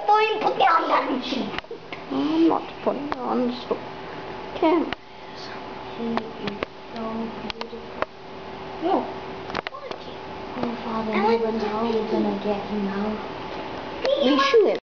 fine, put the hand on she. I'm not putting it on the camera. She is so beautiful. No. Oh, Father, when he's home, we're gonna get him out. We should.